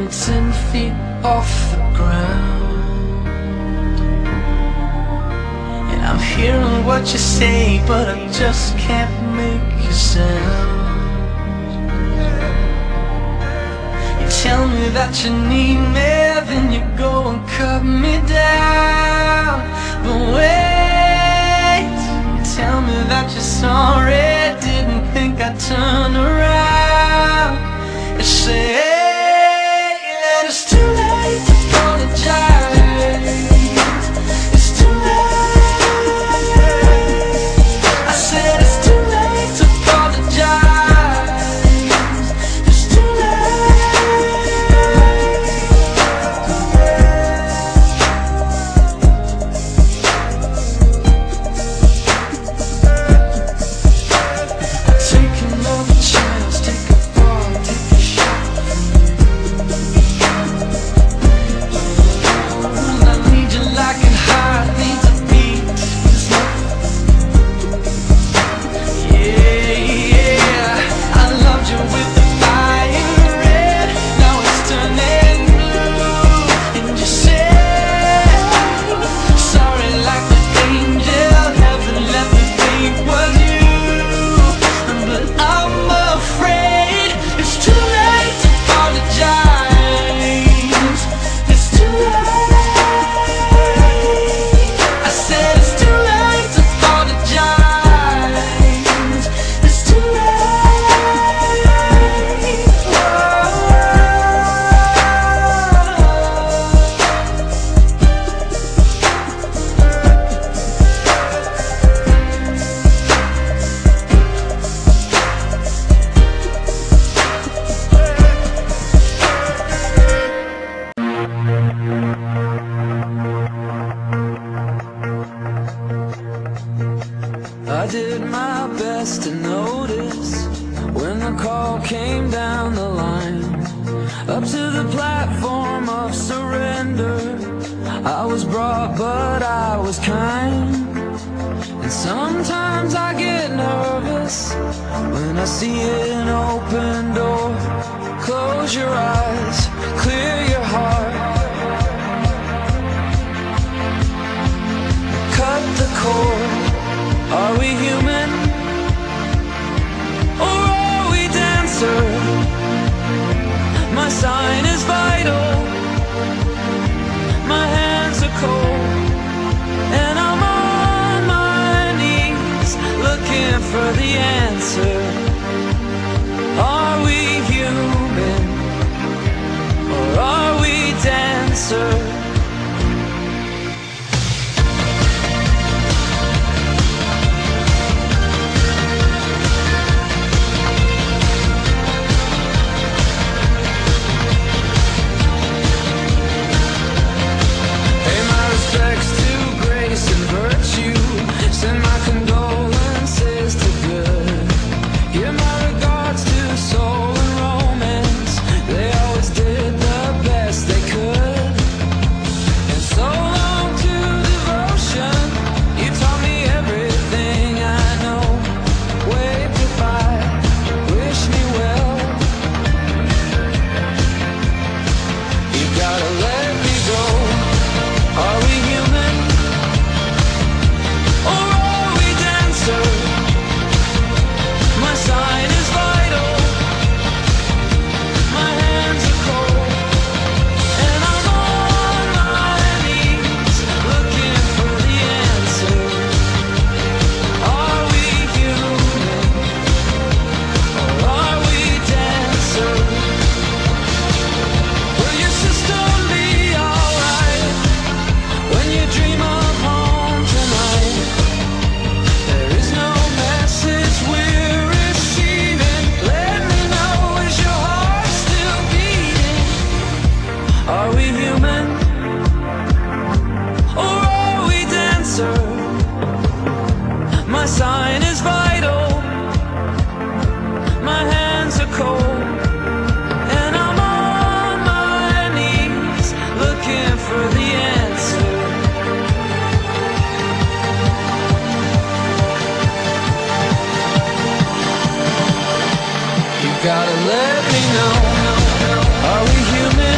10 feet off the ground. And I'm hearing what you say, but I just can't make a sound. You tell me that you need me, then you go and cut me down. But wait, you tell me that you're sorry, didn't think I'd turn around and say, that it's too late to apologize. It's too late. I said it's too late to apologize. It's too take another chance, take a fall, take a shot. I need you like a heart needs a beat. Yeah, I loved you with the fire red. Now it's turning blue. And you said sorry like the angel. Heaven let me think was you. But I'm afraid it's too late to apologize. It's too late. I said it's too late to apologize. It's too late. I did my best to notice when the call came down the line, up to the platform of surrender. I was brought, but I was kind. And sometimes I get nervous when I see an open door. Close your eyes, clear your heart, cut the cord. Are we human, or are we dancer? My sign is vital, my hands are cold, and I'm on my knees looking for the answer. Are we human, or are we dancer? Pay my respects to grace and virtue. Send my condolences to good. Give my regards to soul and romance. They always did the best they could. And so long to devotion. You taught me everything I know. Wave goodbye, wish me well. You gotta let me go. Are we human, or are we dancer? My sign is vital, my hands are cold, and I'm on my knees looking for the answer. Are we human, or are we dancer? Will your system be alright when you dream of home tonight? There is no message we're receiving. Let me know, is your heart still beating? Are we human, or are we dancer? My sign is vital, my hands are cold, and I'm on my knees looking for the answer. You gotta let me know. Are we human?